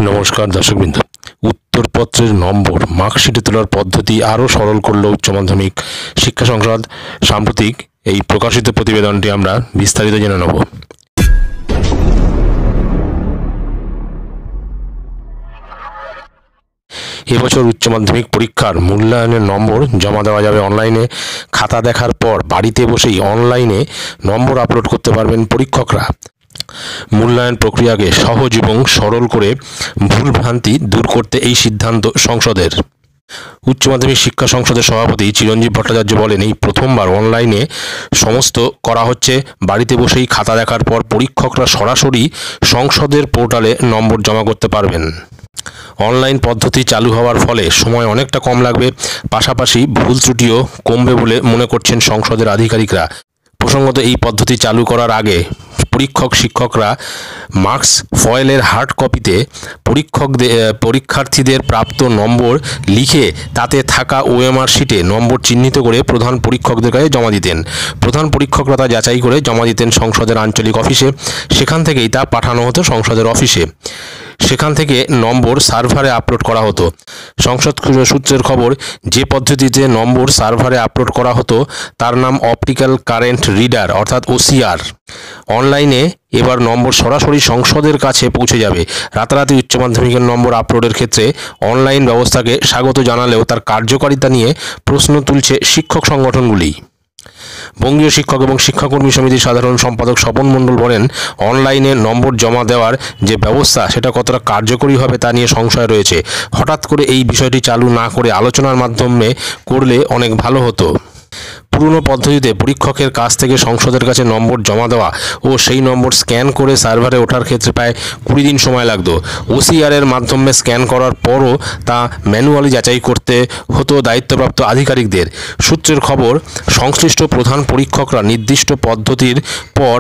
নমস্কার দর্শকবৃন্দ। উত্তরপত্রের নম্বর মার্কশিটে তোলার পদ্ধতি আরও সরল করল উচ্চ মাধ্যমিক শিক্ষা সংসদ। সাম্প্রতিক এই প্রকাশিত প্রতিবেদনটি আমরা বিস্তারিত জেনে নেব। এবছর উচ্চ মাধ্যমিক পরীক্ষার মূল্যায়নের নম্বর জমা দেওয়া যাবে অনলাইনে। খাতা দেখার পর বাড়িতে বসেই অনলাইনে নম্বর আপলোড করতে পারবেন পরীক্ষকরা। মূল্যায়ন প্রক্রিয়াকে সহজ এবং সরল করে ভুলভ্রান্তি দূর করতে এই সিদ্ধান্ত সংসদের। উচ্চ মাধ্যমিক শিক্ষা সংসদের সভাপতি চিরঞ্জীব ভট্টাচার্য বলেন, এই প্রথমবার অনলাইনে সমস্ত করা হচ্ছে। বাড়িতে বসেই খাতা দেখার পর পরীক্ষকরা সরাসরি সংসদের পোর্টালে নম্বর জমা করতে পারবেন। অনলাইন পদ্ধতি চালু হওয়ার ফলে সময় অনেকটা কম লাগবে, পাশাপাশি ভুল ত্রুটিও কমবে বলে মনে করছেন সংসদের আধিকারিকরা। প্রসঙ্গত, এই পদ্ধতি চালু করার আগে শিক্ষকরা মার্কস ফয়েলের হার্ড কপিতে পরীক্ষার্থীদের প্রাপ্ত নম্বর লিখে তাতে থাকা ওএমআর শিটে নম্বর চিহ্নিত করে প্রধান পরীক্ষকদের কাছে জমা দিতেন। প্রধান পরীক্ষকরা তা যাচাই করে জমা দিতেন সংসদের আঞ্চলিক অফিসে। সেখান থেকেই তা পাঠানো হতো সংসদের অফিসে। সেখান থেকে নম্বর সার্ভারে আপলোড করা হতো। সংসদ সূত্রের খবর, যে পদ্ধতিতে নম্বর সার্ভারে আপলোড করা হতো তার নাম অপটিক্যাল কারেন্ট রিডার অর্থাৎ ওসিআর। অনলাইনে এবার নম্বর সরাসরি সংসদের কাছে পৌঁছে যাবে। রাতারাতি উচ্চ মাধ্যমিকের নম্বর আপলোডের ক্ষেত্রে অনলাইন ব্যবস্থাকে স্বাগত জানালেও তার কার্যকারিতা নিয়ে প্রশ্ন তুলছে শিক্ষক সংগঠনগুলি। বঙ্গীয় শিক্ষক এবং শিক্ষাকর্মী সমিতির সাধারণ সম্পাদক স্বপন মণ্ডল বলেন, অনলাইনে নম্বর জমা দেওয়ার যে ব্যবস্থা সেটা কতটা কার্যকরী হবে তা নিয়ে সংশয় রয়েছে। হঠাৎ করে এই বিষয়টি চালু না করে আলোচনার মাধ্যমে করলে অনেক ভালো হতো। পুরনো পদ্ধতিতে পরীক্ষকের কাছ থেকে সংসদের কাছে নম্বর জমা দেওয়া ও সেই নম্বর স্ক্যান করে সার্ভারে ওঠার ক্ষেত্রে প্রায় 20 দিন সময় লাগতো। ওসিআরের মাধ্যমে স্ক্যান করার পরও তা ম্যানুয়ালি যাচাই করতে হতো দায়িত্বপ্রাপ্ত আধিকারিকদের। সূত্রের খবর, সংশ্লিষ্ট প্রধান পরীক্ষকরা নির্দিষ্ট পদ্ধতির পর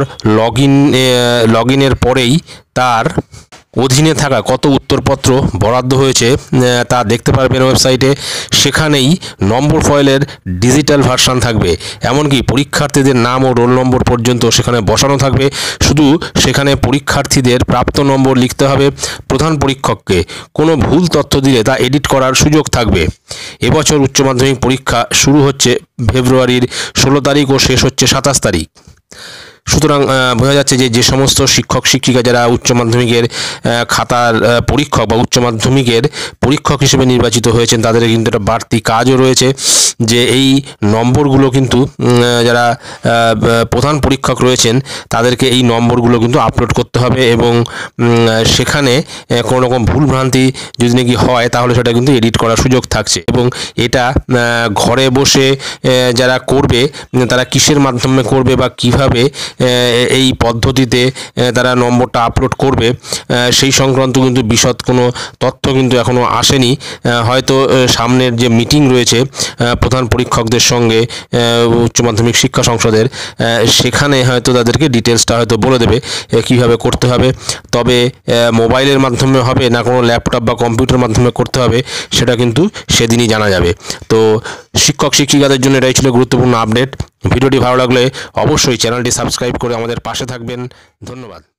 লগ ইনের পরেই তার অধীনে থাকা কত উত্তরপত্র বরাদ্দ হয়েছে তা দেখতে পারবেন ওয়েবসাইটে। সেখানেই নম্বর ফয়েলের ডিজিটাল ভার্সন থাকবে, এমনকি পরীক্ষার্থীদের নাম ও রোল নম্বর পর্যন্ত সেখানে বসানো থাকবে। শুধু সেখানে পরীক্ষার্থীদের প্রাপ্ত নম্বর লিখতে হবে। প্রধান পরীক্ষককে কোনো ভুল তথ্য দিলে তা এডিট করার সুযোগ থাকবে। এবছর উচ্চ মাধ্যমিক পরীক্ষা শুরু হচ্ছে ফেব্রুয়ারির 16 তারিখ ও শেষ হচ্ছে 27 তারিখ। সুতরাং বোঝা যাচ্ছে যে সমস্ত শিক্ষক শিক্ষিকা যারা উচ্চ মাধ্যমিকের খাতার পরীক্ষক বা উচ্চ মাধ্যমিকের পরীক্ষক হিসেবে নির্বাচিত হয়েছেন তাদের কিন্তু একটা বাড়তি কাজও রয়েছে, যে এই নম্বরগুলো কিন্তু যারা প্রধান পরীক্ষক রয়েছেন তাদেরকে এই নম্বরগুলো কিন্তু আপলোড করতে হবে এবং সেখানে কোনো রকম ভুলভ্রান্তি যদি নাকি হয় তাহলে সেটা কিন্তু এডিট করার সুযোগ থাকছে। এবং এটা ঘরে বসে যারা করবে তারা কিসের মাধ্যমে করবে বা কিভাবে এই পদ্ধতিতে তারা নম্বরটা আপলোড করবে সেই সংক্রান্ত কিন্তু বিশদ কোনো তথ্য কিন্তু এখনও আসেনি। হয়তো সামনের যে মিটিং রয়েছে প্রধান পরীক্ষকদের সঙ্গে উচ্চ মাধ্যমিক শিক্ষা সংসদের, সেখানে হয়তো তাদেরকে ডিটেলসটা হয়তো বলে দেবে কিভাবে করতে হবে। তবে মোবাইলের মাধ্যমে হবে না কোনো ল্যাপটপ বা কম্পিউটার মাধ্যমে করতে হবে সেটা কিন্তু সেদিনই জানা যাবে। তো শিক্ষক শিক্ষিকাদের জন্য এটাই ছিল গুরুত্বপূর্ণ আপডেট। ভিডিওটি ভালো লাগলে অবশ্যই চ্যানেলটি সাবস্ক্রাইব করে আমাদের পাশে থাকবেন। ধন্যবাদ।